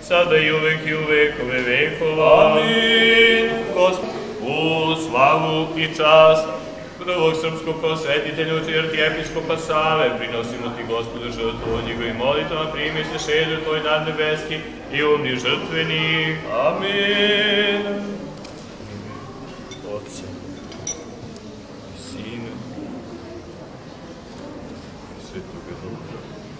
sada i uvek i u vekove vekova. Amin. U slavu i čast prvog srpskog prosvetitelja čirti episkopa Save, prinosimo ti, Gospode, žrtvu od njegovim molitvama, primi se šedu tvoj nad nebeski i umni žrtveni. Amin. Otca i Sina i Svetoga Duha.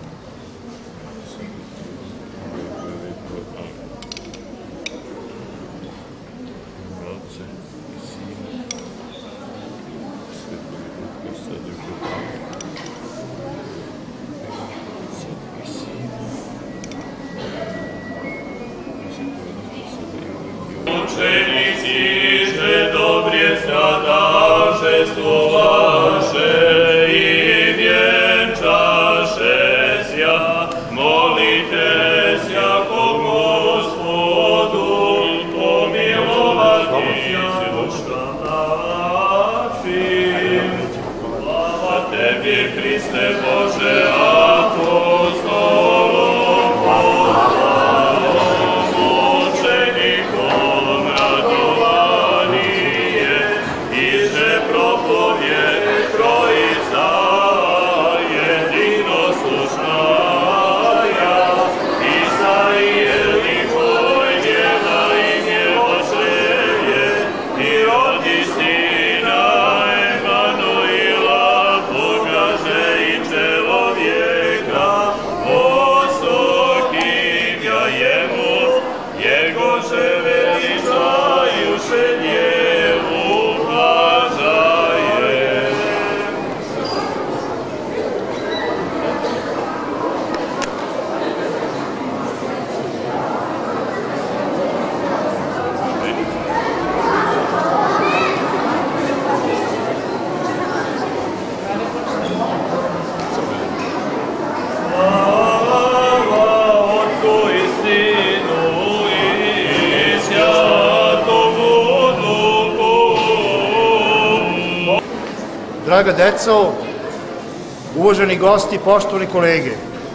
Otca i Sina i Svetoga Duha, sada i uvek. Otca i Sina i Svetoga Duha, sada i uvek. Učenici, že dobrije stradaše slovaše i vjenčaše sja, molite sja po Gospodu, pomilovati se duša našim. Slava tebi, Hriste Bože, apostolom, Draga deco, uvaženi gosti, poštovani kolege,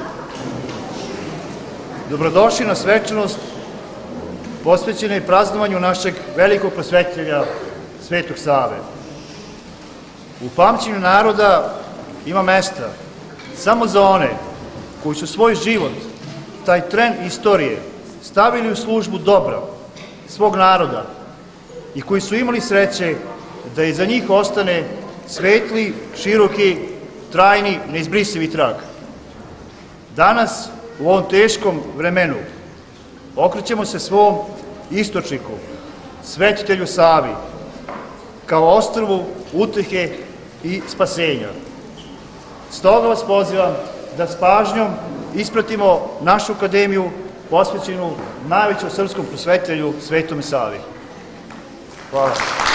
dobrodošli na svečanost posvećenoj praznovanju našeg velikog prosvetitelja Svetog Save. U pamćenju naroda ima mesta samo za one koji su svoj život, taj tren istorije, stavili u službu dobra svog naroda i koji su imali sreće da iza njih ostane svetli, široki, trajni, neizbrisivi trag. Danas, u ovom teškom vremenu, okrećemo se svom istočniku, svetitelju Savi, kao ostrvu utehe i spasenja. Stoga vas pozivam da s pažnjom ispratimo našu akademiju posvećenu najvećem srpskom prosvetitelju Svetome Savi. Hvala.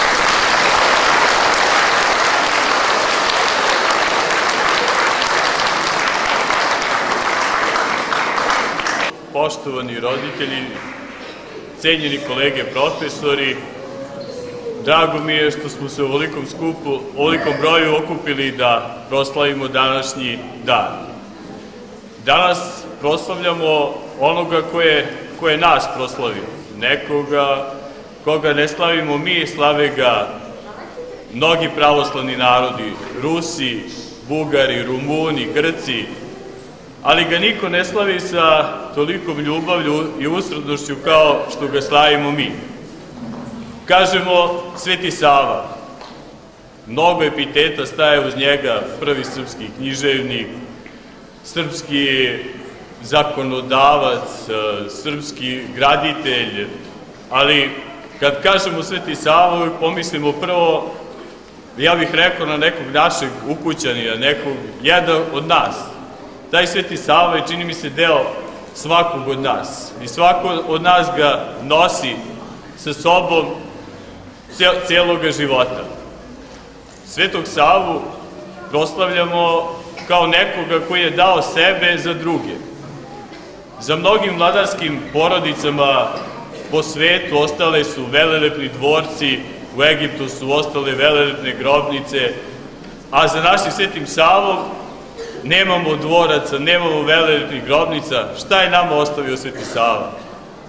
Poštovani roditelji, cenjeni kolege profesori, drago mi je što smo se u ovolikom skupu, ovolikom broju okupili da proslavimo današnji dan. Danas proslavljamo onoga ko je nas proslavio, nekoga koga ne slavimo mi, slave ga mnogi pravoslavni narodi, Rusi, Bugari, Rumuni, Grci, ali ga niko ne slavi sa tolikom ljubavlju i usrednošću kao što ga slavimo mi. Kažemo Sveti Sava, mnogo epiteta staje uz njega, prvi srpski književnik, srpski zakonodavac, srpski graditelj, ali kad kažemo Sveti Sava, uvijek pomislimo prvo, ja bih rekao, na nekog našeg ukućanina, jedan od nas. Taj Sveti Sava je, čini mi se, deo svakog od nas. I svako od nas ga nosi sa sobom cijeloga života. Svetog Savu proslavljamo kao nekoga koji je dao sebe za druge. Za mnogim vladarskim porodicama po svetu ostale su velelepni dvorci, u Egiptu su ostale velelepne grobnice, a za našim Svetim Savom nemamo dvoraca, nemamo velelepnih grobnica. Šta je nama ostavio Sveti Sava?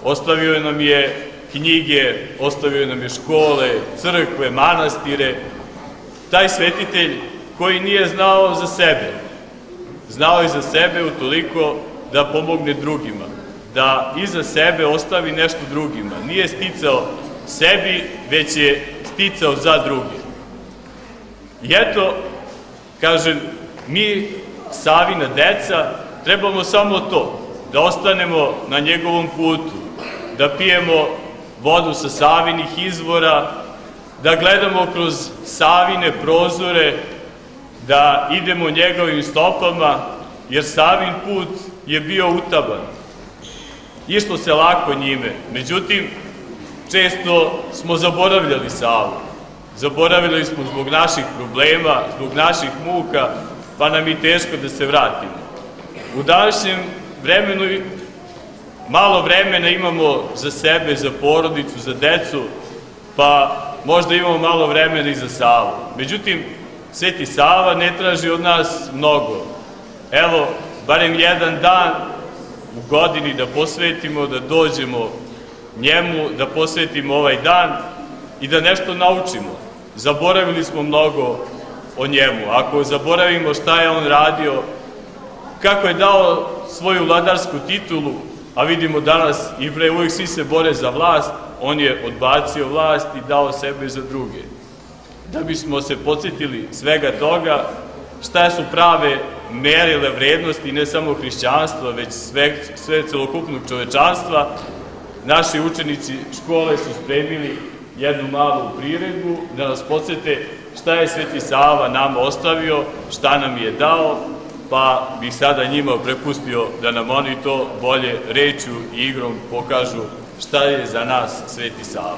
ostavio nam je knjige, ostavio nam je škole, crkve, manastire. Taj svetitelj koji nije znao za sebe, znao je za sebe utoliko da pomogne drugima, da iza sebe ostavi nešto drugima. Nije sticao sebi, već je sticao za druge. I eto, kažem, mi, Savina deca, trebamo samo to, da ostanemo na njegovom putu, da pijemo vodu sa Savinih izvora, da gledamo kroz Savine prozore, da idemo njegovim stopama, jer Savin put je bio utaban. Išlo se lako njime, međutim, često smo zaboravljali Savu. Zaboravili smo zbog naših problema, zbog naših muka, pa nam je teško da se vratimo. U današnjem vremenu malo vremena imamo za sebe, za porodicu, za decu, pa možda imamo malo vremena i za Savu. Međutim, Sveti Sava ne traži od nas mnogo. Evo, barem jedan dan u godini da posvetimo, da dođemo njemu, da posvetimo ovaj dan i da nešto naučimo. Zaboravili smo mnogo o njemu. Ako zaboravimo šta je on radio, kako je dao svoju vladarsku titulu, a vidimo danas i uvijek svi se bore za vlast, on je odbacio vlast i dao sebe za druge. Da bismo se podsjetili svega toga, šta su prave merile vrednosti ne samo hrišćanstva, već sve celokupnog čovečanstva, naši učenici škole su spremili jednu malu priredbu da nas podsjete šta je Sveti Sava nama ostavio, šta nam je dao, pa bih sada njima prepustio da nam oni to bolje rečju i igrom pokažu šta je za nas Sveti Sava.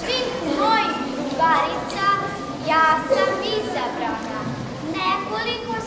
Ja sam izabrana. Nekoliko